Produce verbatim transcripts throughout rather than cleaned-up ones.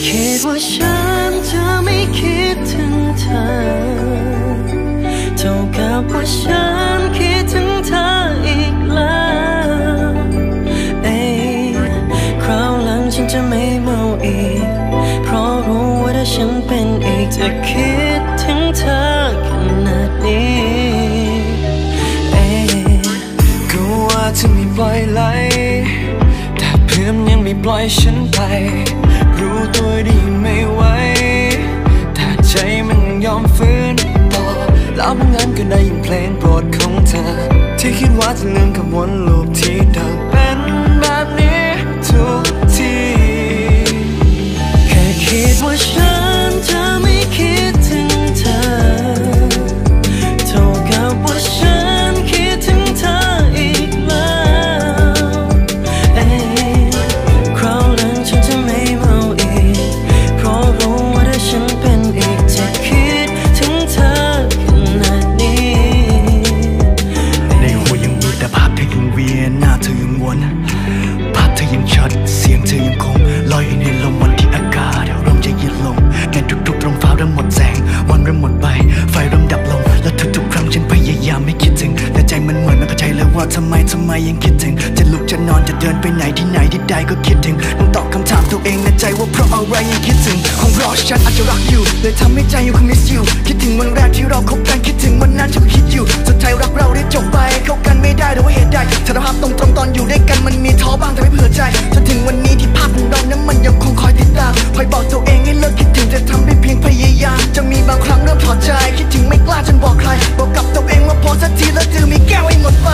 คิดว่าฉันจะไม่คิดถึงเธอเท่ากับว่าฉันคิดถึงเธออีกแล้วเอ้คราวหลังฉันจะไม่เมาอีกเพราะรู้ว่าถ้าฉันเป็นอีกจะคิดถึงเธอขนาดนี้เอ้ก็ว่าจะไม่ปล่อยไหลแต่เพื่อนยังไม่ปล่อยฉันไปรู้ตัวดีไม่ไหวแต่ใจมันยอมฝืนต่อแล้วบางงานก็ได้ยินเพลงโปรดของเธอที่คิดว่าจะลืมกับวนลูปที่เธอเป็นแบบนี้ทุกทีแค่คิดว่าฉันจะไม่คิดถึงเธอเท่ากับว่าฉันคิดถึงเธออีกแล้วเอ้คราวหลังฉันจะไม่เมาอีกเพราะรู้ว่าถ้าฉันเป็นอีกจะคิดถึงเธอขนาดนี้ในหัวยังมีแต่ภาพเธอยังเวียนหน้าเธอยังวนภาพเธอยังชัดเสียงเธอยังคงลอยอยู่ในลมวันที่อากาศเริ่มจะเย็นลงในทุกๆตรงฟ้าเริ่มหมดแสงวันเริ่มหมดไปไฟเริ่มดับลงและทุกๆครั้งฉันพยายามไม่คิดถึงแต่ใจมันเหมือนไม่เข้าใจเลยว่าทำไมทำไมยังคิดถึงจะลุกจะนอนจะเดินไปไหนที่ไหนที่ใดก็คิดถึงต้องตอบคำถามตัวเองในใจว่าเพราะอะไรยังคิดถึงคงเพราะฉันอาจจะรักอยู่เลยทำให้ใจยังคง miss you คิดถึงวันแรกที่เราคบกันคิดถึงวันนั้นฉันคิดอยู่สุดท้ายรักเราได้จบไปเข้ากันไม่ได้แต่ว่าเหตุใดสารภาพตรงๆตอนอยู่ด้วยกันมันมีท้อบ้างแต่ไม่เผื่อใจจนถึงวันนี้ที่ภาพของเรานั้นมันยังคงคอยติดตามคอยบอกตัวเองให้เลิกคิดถึงแต่ทำได้เพียงพยายามจะมีบางครั้งเริ่มถอดใจคิดถึงไม่กล้าจนบอกใครบอกกับตัวเองว่าพอสักทีแล้วดื่มมีแก้วให้หมดไป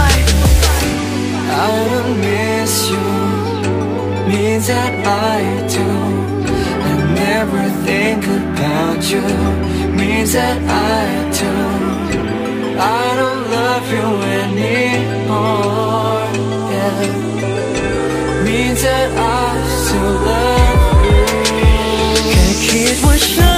I don't miss you means that I do I never think about you means that I do I don't love you anymore yeah means that I still love you แค่คิดว่าฉัน